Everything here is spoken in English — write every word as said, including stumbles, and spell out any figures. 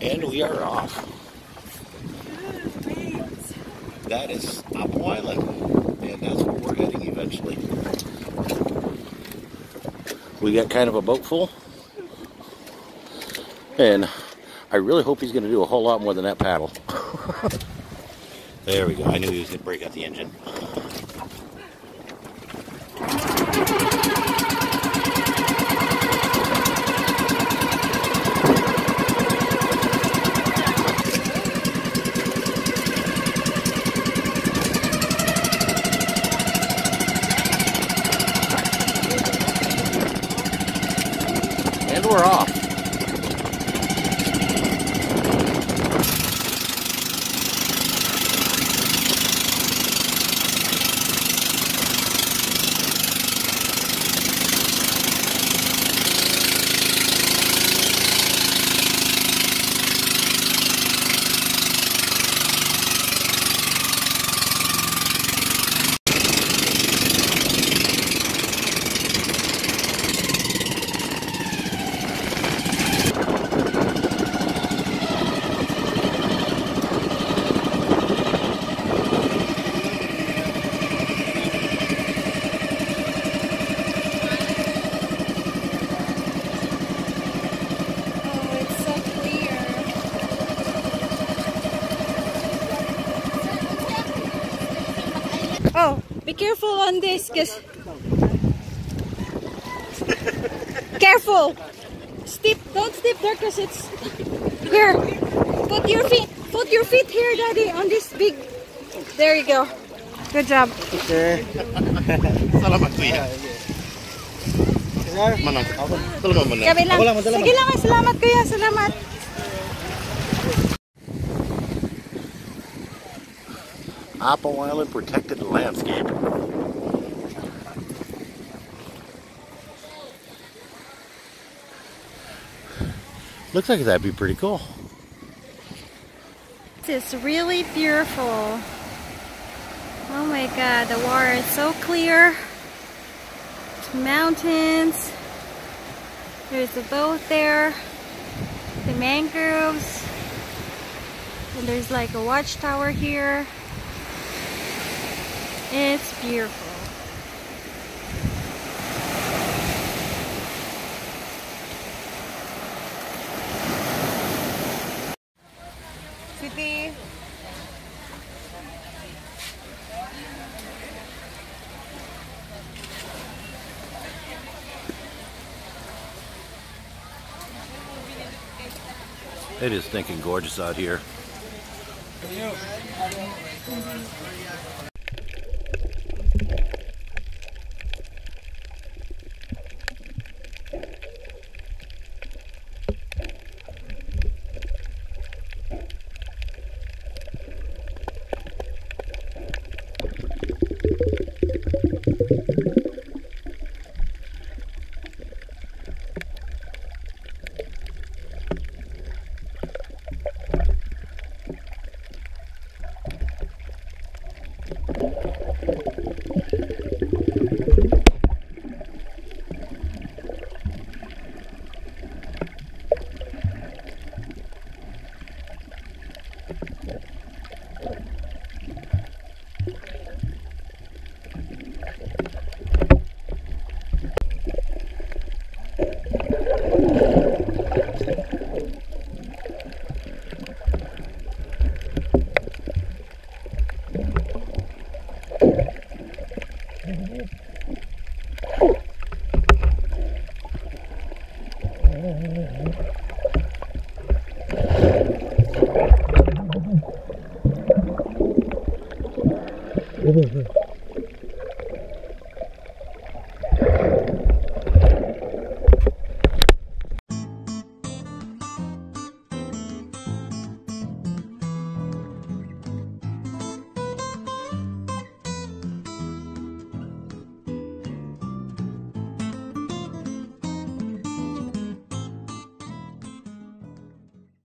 And we are off. That is Apo Island, and that's where we're heading eventually. We got kind of a boat full, and I really hope he's going to do a whole lot more than that paddle. There we go. I knew he was going to break out the engine. And we're off. Oh, be careful on this, cause careful. Step, don't step there, cause it's here. Put your feet, put your feet here, Daddy, on this big. There you go. Good job. Okay. Salamat kuya. Manang. Salamat mo na. Gabi lang. Sige lang, salamat kuya, salamat. Apo Island Protected Landscape. Looks like that'd be pretty cool. This is really beautiful. Oh my god, the water is so clear. Mountains. There's a boat there. The mangroves. And there's like a watchtower here. It's beautiful. City. It is stinking gorgeous out here.